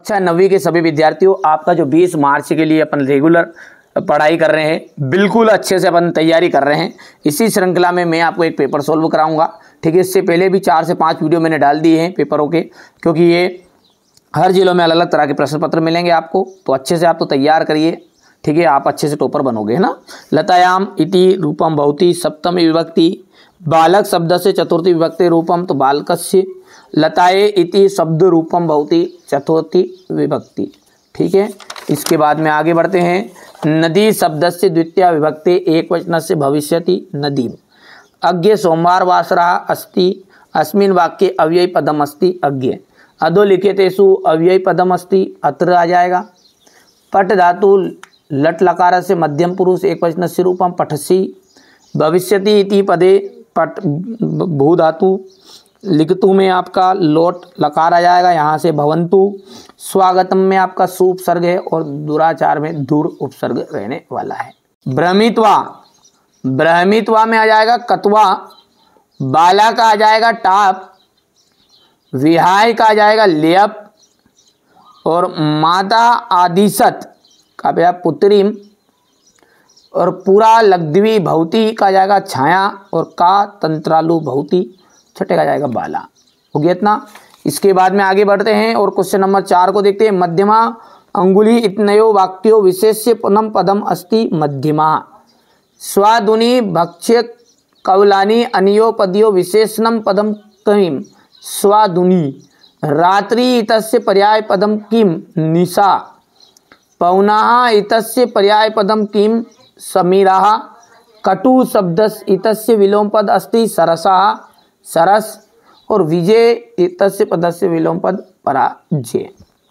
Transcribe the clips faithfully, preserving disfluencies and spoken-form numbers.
अच्छा, नवीं के सभी विद्यार्थियों, आपका जो बीस मार्च के लिए अपन रेगुलर पढ़ाई कर रहे हैं, बिल्कुल अच्छे से अपन तैयारी कर रहे हैं। इसी श्रृंखला में मैं आपको एक पेपर सोल्व कराऊंगा। ठीक है, इससे पहले भी चार से पाँच वीडियो मैंने डाल दिए हैं पेपरों के, क्योंकि ये हर जिलों में अलग अलग तरह के प्रश्न पत्र मिलेंगे आपको, तो अच्छे से आप तो तैयार करिए। ठीक है, आप अच्छे से टॉपर बनोगे, है ना। लतायाम इति रूपम भवति सप्तमी विभक्ति, बालक शब्द से चतुर्थी विभक्ति रूपम, तो बालकस्य। लताये इति शब्द रूपम भवति चतुर्थी विभक्ति। ठीक है, इसके बाद में आगे बढ़ते हैं। नदी शब्द से द्वितीय विभक्ति एक वचन से भविष्यति नदीम। अज्ञ सोमवार वासरा अस्ति, अस्मिन् वाक्ये अव्ययी पदम अस्ति अज्ञ। अधोलिखितेषु अव्ययी पदम अस्ति, अत्र आ जाएगा। पट धातु लट लकार से मध्यम पुरुष एक वचन से रूपम पठसी। भविष्यति इति पदे पट भू धातु लिखतु में आपका लोट लकार आ जाएगा, यहाँ से भवंतु। स्वागतम में आपका सु उपसर्ग है और दुराचार में दूर उपसर्ग रहने वाला है। भ्रमित्वा, भ्रमित्वा में आ जाएगा कत्वा। बाला का आ जाएगा टाप। विहाय का आ जाएगा लेप। और माता आदिशत का भैया पुत्रीम। और पूरा लग्धवी भवती का जाएगा छाया। और का तंत्रालु भवती छठे का जाएगा बाला। हो गया इतना। इसके बाद में आगे बढ़ते हैं और क्वेश्चन नंबर चार को देखते हैं। मध्यमा अंगुली इतनयो वाक्यो विशेष्य पुनम पदम अस्ति मध्यमा। स्वादुनी भक्ष्य कवलानी अनियो पदियो विशेषणम पदम किम स्वादुनी। रात्रि इतस्य पर्याय पदम किम निशा। पौनाः इतस्य पर्याय पदम किम समीराः। कटु शब्दस् इतस्य विलोम पद अस्ति सरसः सरस। और विजय इतस्य पदस्य विलोम पद पराजय।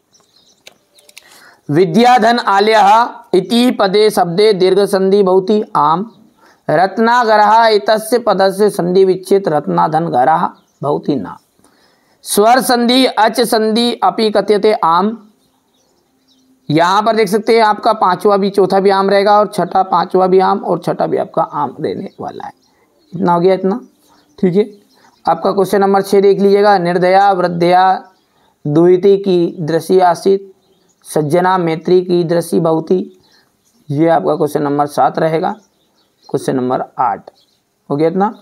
विद्याधन आलयः इति पदे शब्दे दीर्घ संधि भवति आम। रत्नागरः इतस्य पदस्य संधि विच्छेद रत्नाधन गरः भवति ना। स्वर संधि अच संधि अपि कथ्यते आम। यहाँ पर देख सकते हैं आपका पांचवा भी चौथा भी आम रहेगा और छठा पांचवा भी आम और छठा भी आपका आम रहने वाला है। इतना हो गया इतना। ठीक है, आपका क्वेश्चन नंबर छः देख लीजिएगा। निर्दया वृद्धया दुहिती की दृश्य आसित सज्जना मैत्री की दृश्य भवती। ये आपका क्वेश्चन नंबर सात रहेगा। क्वेश्चन नंबर आठ हो गया इतना।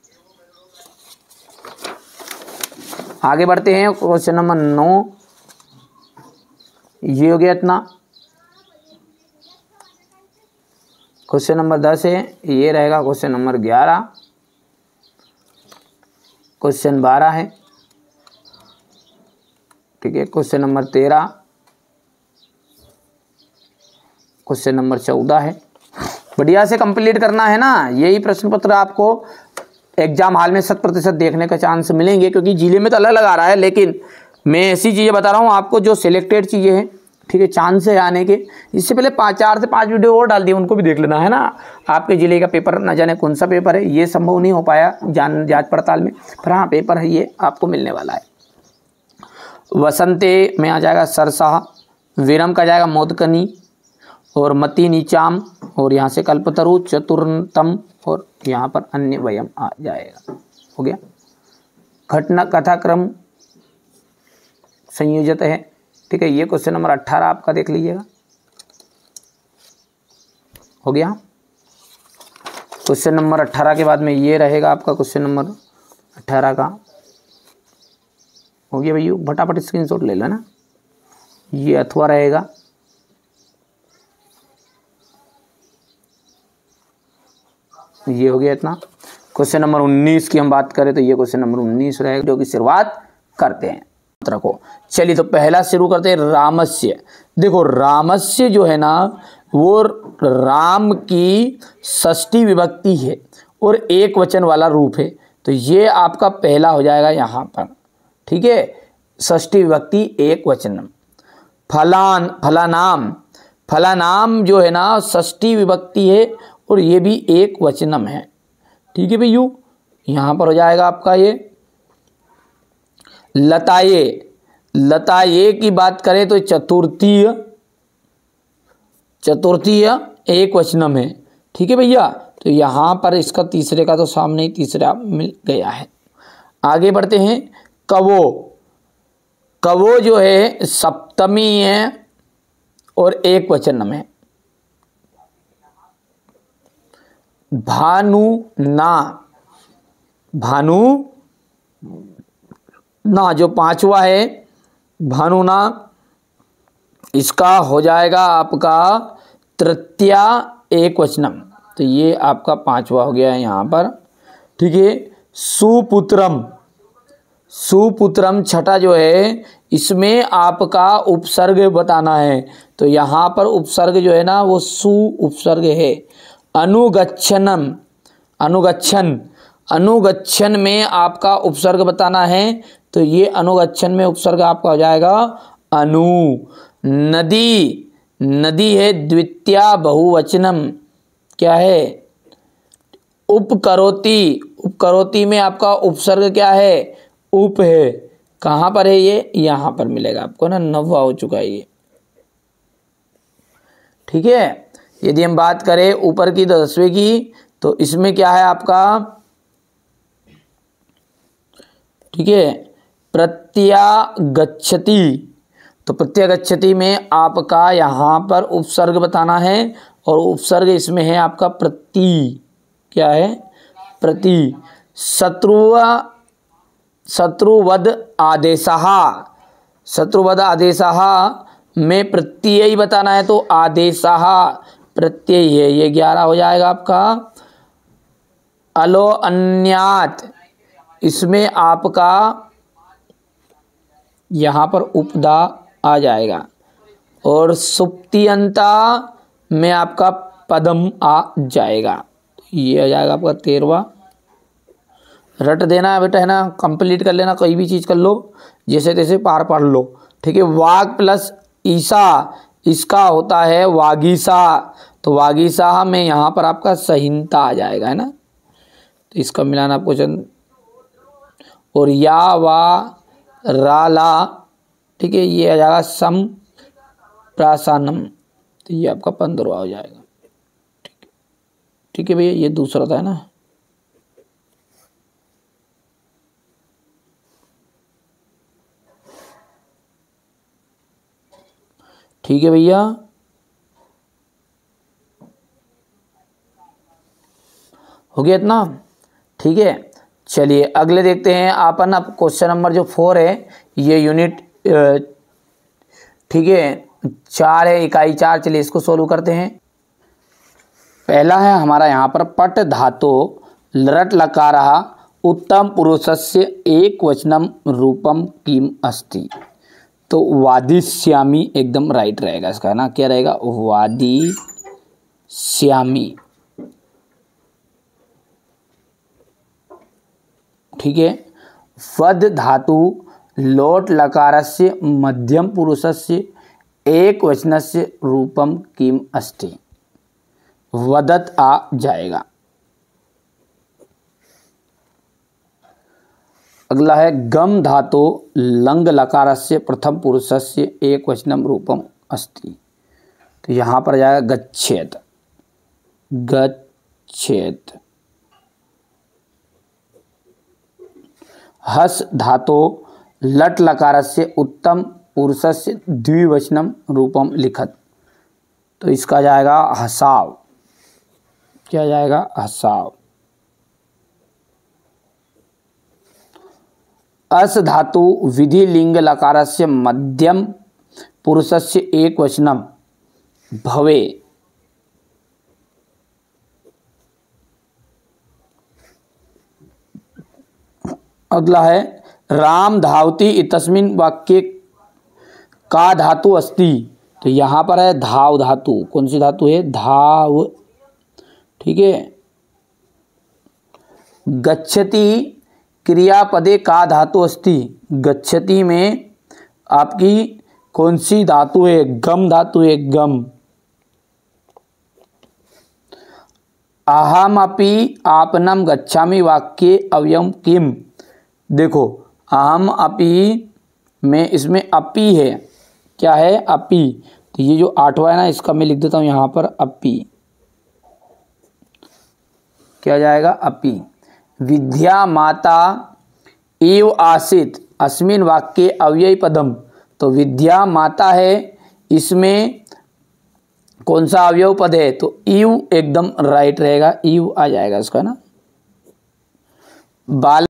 आगे बढ़ते हैं क्वेश्चन नंबर नौ, ये हो गया इतना। क्वेश्चन नंबर दस है, ये रहेगा क्वेश्चन नंबर ग्यारह। क्वेश्चन बारह है। ठीक है, क्वेश्चन नंबर तेरह। क्वेश्चन नंबर चौदह है। बढ़िया से कंप्लीट करना है ना। यही प्रश्न पत्र आपको एग्जाम हॉल में शत प्रतिशत देखने का चांस मिलेंगे, क्योंकि जिले में तो अलग अलग आ रहा है, लेकिन मैं ऐसी चीज़ें बता रहा हूँ आपको जो सिलेक्टेड चीज़ें हैं। ठीक है, चांस है आने के। इससे पहले पाँच चार से पाँच वीडियो और डाल दिए, उनको भी देख लेना है ना। आपके ज़िले का पेपर न जाने कौन सा पेपर है, ये संभव नहीं हो पाया जान जांच पड़ताल में, पर हाँ पेपर है, ये आपको मिलने वाला है। वसंते में आ जाएगा सरसाह। विरम का जाएगा मोदकनी। और मति नीचाम। और यहाँ से कल्पतरु चतुर्थम। और यहाँ पर अन्य वयम आ जाएगा। हो गया। घटना कथाक्रम संयोजित है। ठीक है, ये क्वेश्चन नंबर अट्ठारह आपका देख लीजिएगा। हो गया। क्वेश्चन नंबर अट्ठारह के बाद में ये रहेगा आपका क्वेश्चन नंबर अट्ठारह का। हो गया भैया, फटाफट स्क्रीनशॉट ले लो ना। ये अथवा रहेगा। ये हो गया इतना। क्वेश्चन नंबर उन्नीस की हम बात करें तो ये क्वेश्चन नंबर उन्नीस रहेगा, जो कि शुरुआत करते हैं मंत्र को। चलिए तो पहला शुरू करते हैं रामस्य। देखो रामस्य जो है ना, वो राम की षष्ठी विभक्ति है और एक वचन वाला रूप है, तो ये आपका पहला हो जाएगा यहाँ पर। ठीक है, षष्ठी विभक्ति एक वचन। फलान फलानाम, फलानाम जो है ना षष्ठी विभक्ति है और ये भी एक वचनम है। ठीक है भैयू, यहाँ पर हो जाएगा आपका ये। लताये, लताये की बात करें तो चतुर्थीय, चतुर्थीय एक वचनम है। ठीक है भैया, तो यहाँ पर इसका तीसरे का तो सामने ही तीसरा मिल गया है। आगे बढ़ते हैं। कवो, कवो जो है सप्तमी है और एक वचन में। भानु ना, भानु ना जो पांचवा है भानु ना, इसका हो जाएगा आपका तृतीया एक वचनम। तो ये आपका पांचवा हो गया है यहाँ पर। ठीक है। सुपुत्रम, सुपुत्रम छठा जो है, इसमें आपका उपसर्ग बताना है। तो यहाँ पर उपसर्ग जो है ना वो सु उपसर्ग है। अनुगच्छनम, अनुगच्छन, अनुगच्छन में आपका उपसर्ग बताना है। तो ये अनुगच्छन में उपसर्ग आपका हो जाएगा अनु। नदी, नदी है द्वितीया बहुवचनम, क्या है उपकरोति, उपकरोति में आपका उपसर्ग क्या है उप है। कहाँ पर है ये, यहाँ पर मिलेगा आपको ना, नवा हो चुका है ये। ठीक है। यदि हम बात करें ऊपर की दसवें की, तो इसमें क्या है आपका, ठीक है, प्रत्यागच्छति। तो प्रत्यागच्छति में आपका यहाँ पर उपसर्ग बताना है और उपसर्ग इसमें है आपका प्रति, क्या है प्रति। शत्रु, शत्रुवद आदेशः, शत्रुवद आदेशः में प्रत्यय ही बताना है तो आदेशः प्रत्यय है, ये ग्यारह हो जाएगा आपका। अलो अन्यात, इसमें आपका यहाँ पर उपदा आ जाएगा। और सुप्तियंता में आपका पदम आ जाएगा, ये आ जाएगा आपका तेरवा। रट देना है बेटा, है ना, कंप्लीट कर लेना, कोई भी चीज़ कर लो, जैसे तैसे पार पढ़ लो। ठीक है। वाग प्लस ईसा, इसका होता है वागीसा। तो वागीसा में यहाँ पर आपका सहीनता आ जाएगा, है ना, तो इसका मिलान आपको चंद। और या वा राला, ठीक है, ये आ जाएगा सम प्रासानम। तो ये आपका पंद्रहवा हो जाएगा। ठीक है, ठीक है भैया, ये दूसरा था, है ना। ठीक है भैया, हो गया इतना। ठीक है, चलिए अगले देखते हैं अपन। अब क्वेश्चन नंबर जो फोर है, ये यूनिट ठीक है चार है, इकाई चार। चलिए इसको सोल्व करते हैं। पहला है हमारा यहाँ पर पट धातो लरट लकारः उत्तम पुरुषस्य एक वचनम रूपम किम अस्ति। तो वादिष्यामि एकदम राइट रहेगा इसका, ना, क्या रहेगा वादिष्यामि। ठीक है। वद धातु लोट लकारस्य मध्यम पुरुषस्य एक वचनस्य रूपम किम अस्ति, वदत आ जाएगा। अगला है गम धातु लंग लकारस्य प्रथम पुरुषस्य एक वचनम रूपम अस्ति। तो यहाँ पर जाएगा गच्छेत, गच्छेत। हस धातो लट लकारस्य उत्तम पुरुषस्य द्विवचनम रूपम लिखत। तो इसका जाएगा हसाव, क्या जाएगा हसाव। अस धातु विधि लिंग लकारस्य मध्यम पुरुषस्य एक वचनम भवे। अगला है राम धावति इतस्मिन् वाक्ये का धातु अस्ति। तो यहाँ पर है धाव धातु, कौन सी धातु है धाव। ठीक है। गच्छति क्रियापदे का धातु अस्ति, गच्छति में आपकी कौन सी धातु है गम धातु है गम। अहमपि आपनम गच्छामि वाक्ये अव्ययम किम। देखो अहम अपि में इसमें अपि है, क्या है अपि। तो ये जो आठवां है ना, इसका मैं लिख देता हूँ यहाँ पर अपि, क्या जाएगा अपि। विद्या माता एव आसीत, अस्मिन वाक्ये अव्ययी पदम, तो विद्या माता है, इसमें कौन सा अवयव पद है, तो इव एकदम राइट रहेगा, इव आ जाएगा इसका ना। बाल